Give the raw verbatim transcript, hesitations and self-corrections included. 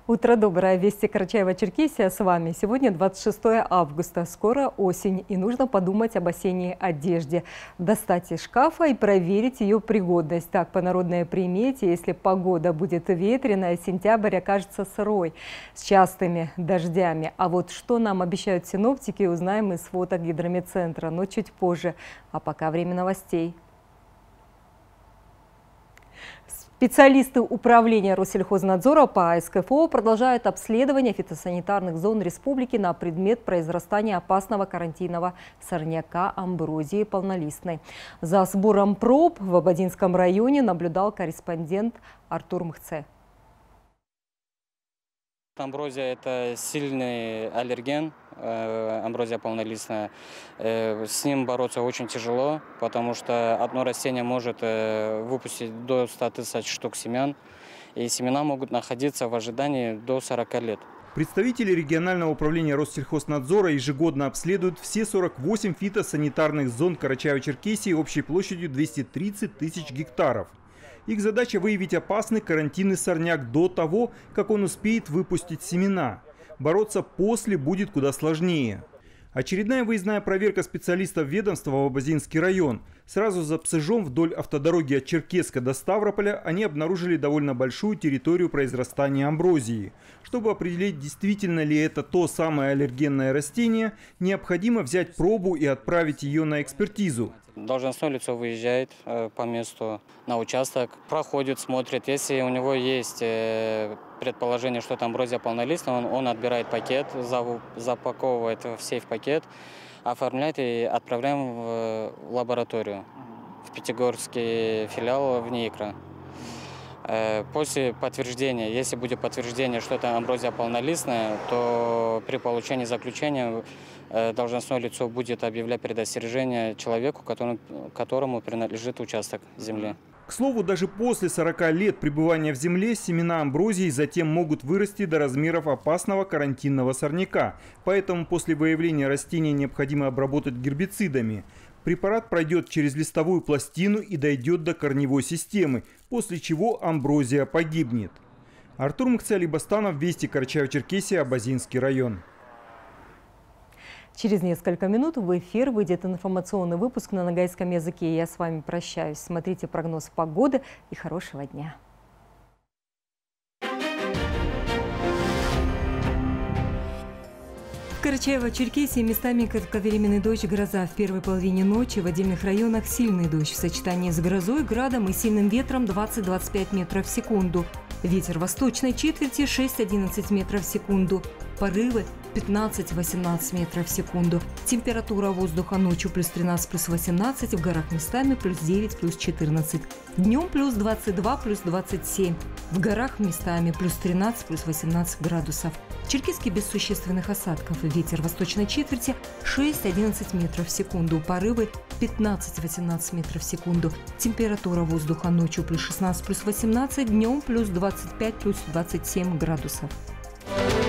Утро доброе. Вести Карачаево-Черкесия с вами. Сегодня двадцать шестое августа. Скоро осень, и нужно подумать об осенней одежде. Достать из шкафа и проверить ее пригодность. Так, по народной примете, если погода будет ветреная, сентябрь окажется сырой, с частыми дождями. А вот что нам обещают синоптики, узнаем из фото гидрометцентра, но чуть позже. А пока время новостей. Специалисты управления Россельхознадзора по А Эс Ка Эф О продолжают обследование фитосанитарных зон республики на предмет произрастания опасного карантинного сорняка амброзии полнолистной. За сбором проб в Ободзинском районе наблюдал корреспондент Артур Мхце. Амброзия – это сильный аллерген, амброзия полнолистная. С ним бороться очень тяжело, потому что одно растение может выпустить до ста тысяч штук семян, и семена могут находиться в ожидании до сорока лет. Представители регионального управления Россельхознадзора ежегодно обследуют все сорок восемь фитосанитарных зон Карачаево-Черкесии общей площадью двести тридцать тысяч гектаров. Их задача – выявить опасный карантинный сорняк до того, как он успеет выпустить семена. Бороться после будет куда сложнее. Очередная выездная проверка специалистов ведомства в Ободзинский район. Сразу за Псыжом вдоль автодороги от Черкесска до Ставрополя они обнаружили довольно большую территорию произрастания амброзии. Чтобы определить, действительно ли это то самое аллергенное растение, необходимо взять пробу и отправить ее на экспертизу. Должностное лицо выезжает по месту на участок, проходит, смотрит. Если у него есть предположение, что это амброзия полнолистная, он, он отбирает пакет, запаковывает в сейф-пакет, оформляет и отправляем в лабораторию, в Пятигорский филиал в НИИКРО. После подтверждения, если будет подтверждение, что это амброзия полнолистная, то при получении заключения должностное лицо будет объявлять предостережение человеку, которому, которому принадлежит участок земли. К слову, даже после сорока лет пребывания в земле семена амброзии затем могут вырасти до размеров опасного карантинного сорняка. Поэтому после выявления растения необходимо обработать гербицидами. Препарат пройдет через листовую пластину и дойдет до корневой системы, после чего амброзия погибнет. Артур Мхце, Алибастанов, Вести Карачаево-Черкесия, Ободзинский район. Через несколько минут в эфир выйдет информационный выпуск на ногайском языке. Я с вами прощаюсь. Смотрите прогноз погоды и хорошего дня. В Карачаево-Черкесии местами кратковременный дождь, гроза. В первой половине ночи в отдельных районах сильный дождь. В сочетании с грозой, градом и сильным ветром двадцать — двадцать пять метров в секунду. Ветер восточной четверти шесть — одиннадцать метров в секунду. Порывы пятнадцать — восемнадцать метров в секунду. Температура воздуха ночью плюс тринадцать, плюс восемнадцать, в горах местами плюс девять, плюс четырнадцать. Днем плюс двадцать два, плюс двадцать семь. В горах местами плюс тринадцать, плюс восемнадцать градусов. В Черкесске без существенных осадков. Ветер восточной четверти шесть — одиннадцать метров в секунду. Порывы пятнадцать — восемнадцать метров в секунду. Температура воздуха ночью плюс шестнадцать, плюс восемнадцать. Днем плюс двадцать пять, плюс двадцать семь градусов.